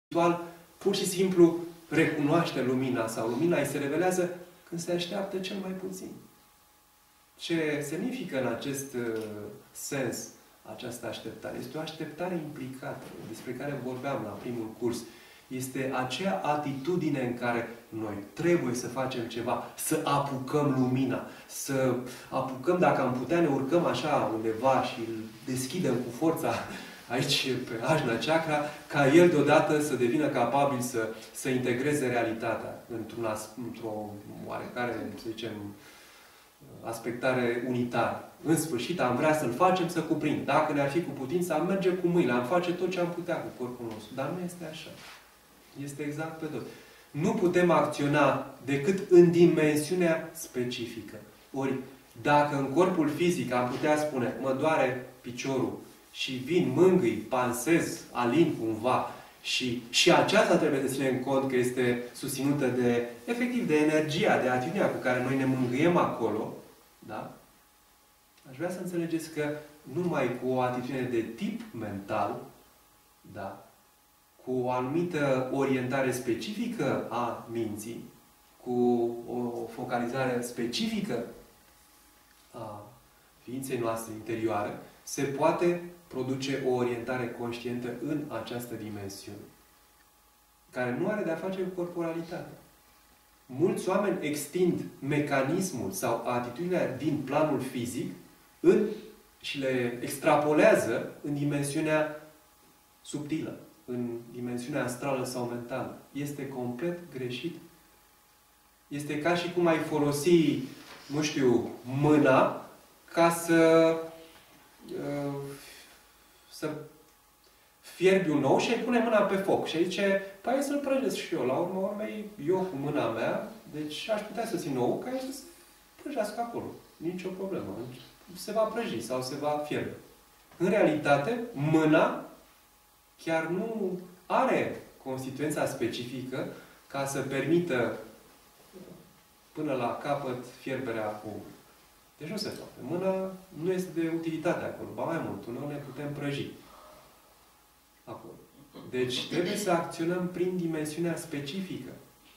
spiritual pur și simplu recunoaște lumina sau lumina îi se revelează când se așteaptă cel mai puțin. Ce semnifică în acest sens această așteptare? Este o așteptare implicată, despre care vorbeam la primul curs. Este acea atitudine în care noi trebuie să facem ceva, să apucăm lumina, să apucăm, dacă am putea, ne urcăm așa undeva și îl deschidem cu forța aici pe Ajna Chakra, ca el deodată să devină capabil să integreze realitatea într-o oarecare, să zicem, aspectare unitară. În sfârșit, am vrea să-l facem să cuprind. Dacă ne-ar fi cu putință, am merge cu mâinile, am face tot ce am putea cu corpul nostru. Dar nu este așa. Este exact pe dos. Nu putem acționa decât în dimensiunea specifică. Ori, dacă în corpul fizic am putea spune, mă doare piciorul și vin, mângâi, pansez, alin cumva, și aceasta trebuie să ținem cont că este susținută de, efectiv, de energia, de atitudinea cu care noi ne mângâiem acolo, da? Aș vrea să înțelegeți că numai cu o atitudine de tip mental, da? Cu o anumită orientare specifică a minții, cu o focalizare specifică a ființei noastre interioare, se poate produce o orientare conștientă în această dimensiune, care nu are de-a face cu corporalitatea. Mulți oameni extind mecanismul sau atitudinea din planul fizic și le extrapolează în dimensiunea subtilă, în dimensiunea astrală sau mentală. Este complet greșit. Este ca și cum ai folosi, nu știu, mâna ca să fierbi un ou și ai pune mâna pe foc. Și zice, păi hai să-l prăjesc și eu. La urmă urmei, eu cu mâna mea, deci aș putea să țin ou ca el să se prăjească acolo. Nici o problemă. Se va prăji sau se va fierbe. În realitate, mâna chiar nu are constituența specifică ca să permită până la capăt fierberea oului. Deci nu se poate. Mâna nu este de utilitate acolo. Ba mai mult, uneori ne putem prăji acolo. Deci trebuie să acționăm prin dimensiunea specifică.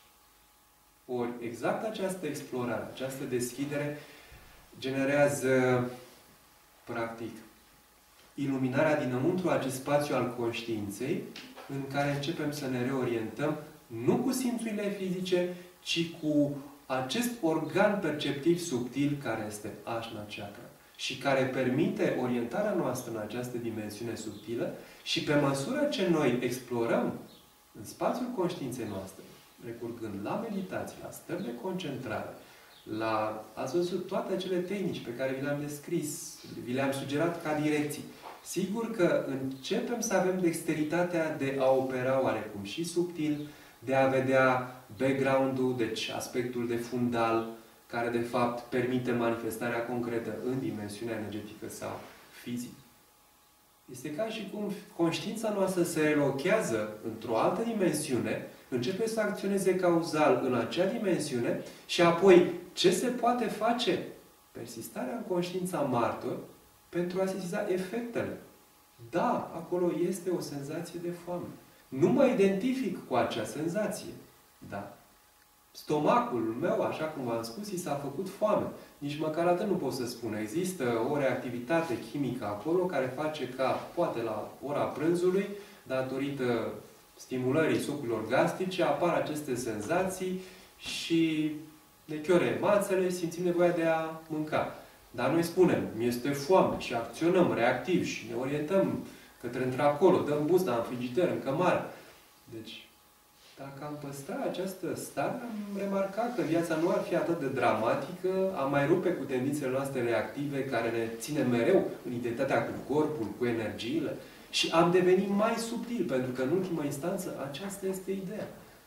Ori exact această explorare, această deschidere generează, practic, iluminarea dinăuntru acest spațiu al conștiinței, în care începem să ne reorientăm, nu cu simțurile fizice, ci cu acest organ perceptiv subtil care este Ajna Chakra și care permite orientarea noastră în această dimensiune subtilă și pe măsură ce noi explorăm în spațiul conștiinței noastre, recurgând la meditație, la stări de concentrare, ați văzut toate acele tehnici pe care vi le-am descris, vi le-am sugerat ca direcții. Sigur că începem să avem dexteritatea de a opera oarecum și subtil, de a vedea background-ul, deci aspectul de fundal, care de fapt permite manifestarea concretă în dimensiunea energetică sau fizică. Este ca și cum conștiința noastră se relochează într-o altă dimensiune, începe să acționeze cauzal în acea dimensiune și apoi ce se poate face? Persistarea în conștiința martor pentru a sesiza efectele. Da, acolo este o senzație de foame. Nu mă identific cu acea senzație. Da. Stomacul meu, așa cum v-am spus, i s-a făcut foame. Nici măcar atât nu pot să spun. Există o reactivitate chimică acolo care face ca, poate la ora prânzului, datorită stimulării sucurilor gastrice, apar aceste senzații și ne chiore mațele, simțim nevoia de a mânca. Dar noi spunem, mi-este foame și acționăm reactiv și ne orientăm către într-acolo, dăm buzna în frigider, în cămară. Deci, dacă am păstrat această stare, am remarcat că viața nu ar fi atât de dramatică, am mai rupe cu tendințele noastre reactive care ne ține mereu în identitatea cu corpul, cu energiile și am devenit mai subtil, pentru că în ultimă instanță aceasta este ideea.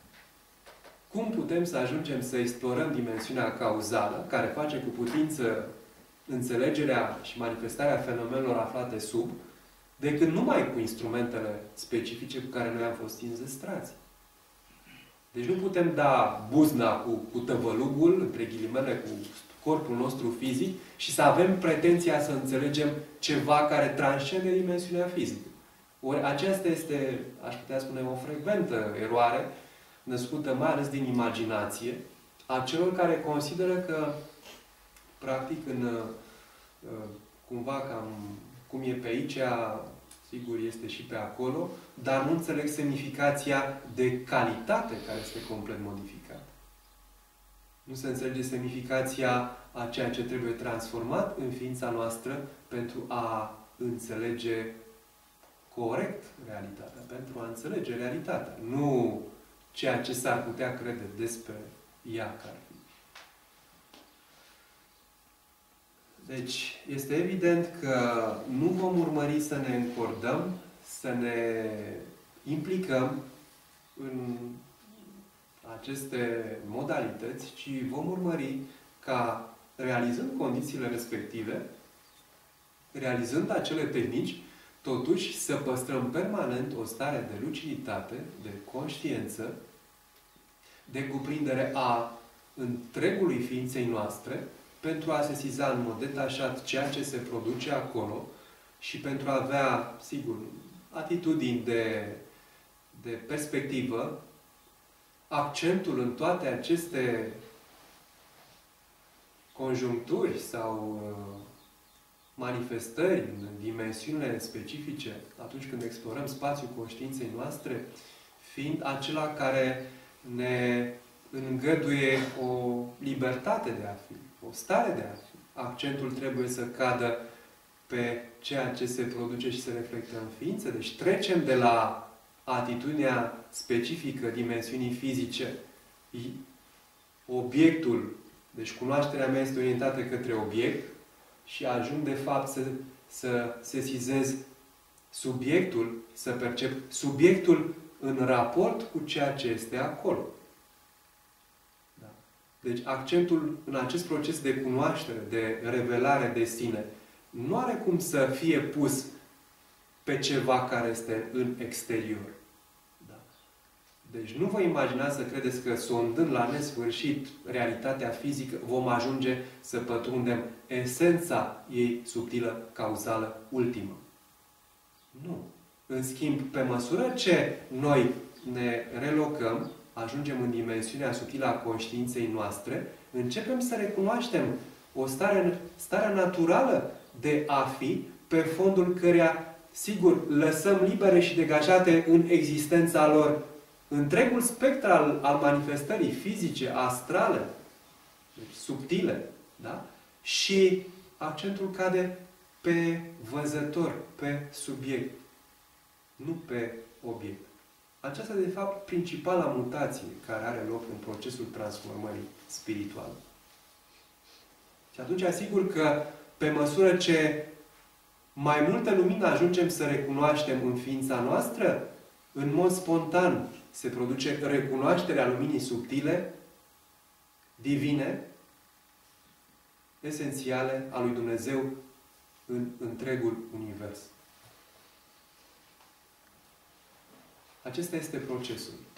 Cum putem să ajungem să explorăm dimensiunea cauzală, care face cu putință înțelegerea și manifestarea fenomenelor aflate sub, decât numai cu instrumentele specifice cu care noi am fost înzestrați. Deci nu putem da buzna cu tăvălugul, între ghilimele, cu corpul nostru fizic și să avem pretenția să înțelegem ceva care transcende dimensiunea fizică. Ori aceasta este, aș putea spune, o frecventă eroare, născută mai ales din imaginație, a celor care consideră că, practic, cumva cam cum e pe aici, sigur este și pe acolo, dar nu înțeleg semnificația de calitate care este complet modificată. Nu se înțelege semnificația a ceea ce trebuie transformat în ființa noastră pentru a înțelege corect realitatea, pentru a înțelege realitatea, nu ceea ce s-ar putea crede despre ea care ar fi. Deci, este evident că nu vom urmări să ne încordăm, să ne implicăm în aceste modalități, ci vom urmări ca, realizând condițiile respective, realizând acele tehnici, totuși să păstrăm permanent o stare de luciditate, de conștiință, de cuprindere a întregului ființei noastre, pentru a sesiza în mod detașat ceea ce se produce acolo și pentru a avea, sigur, atitudini de perspectivă, accentul în toate aceste conjuncturi sau manifestări în dimensiunile specifice, atunci când explorăm spațiul conștiinței noastre, fiind acela care ne îngăduie o libertate de a fi, o stare de a fi. Accentul trebuie să cadă pe ceea ce se produce și se reflectă în ființă. Deci trecem de la atitudinea specifică dimensiunii fizice. Obiectul, deci cunoașterea mea este orientată către obiect și ajung de fapt să sesizez subiectul, să percep subiectul în raport cu ceea ce este acolo. Da. Deci accentul în acest proces de cunoaștere, de revelare de sine, nu are cum să fie pus pe ceva care este în exterior. Da. Deci nu vă imaginați să credeți că sondând la nesfârșit realitatea fizică vom ajunge să pătrundem esența ei subtilă, cauzală, ultimă. Nu. În schimb, pe măsură ce noi ne relocăm, ajungem în dimensiunea subtilă a conștiinței noastre, începem să recunoaștem o starea naturală de a fi, pe fondul căreia, sigur, lăsăm libere și degajate în existența lor întregul spectru al manifestării fizice, astrale, deci subtile, da? Și accentul cade pe văzător, pe subiect, nu pe obiect. Aceasta este, de fapt, principala mutație care are loc în procesul transformării spirituale. Și atunci, asigur că, pe măsură ce mai multă lumină ajungem să recunoaștem în ființa noastră, în mod spontan se produce recunoașterea luminii subtile, divine, esențiale a lui Dumnezeu în întregul univers. Acesta este procesul.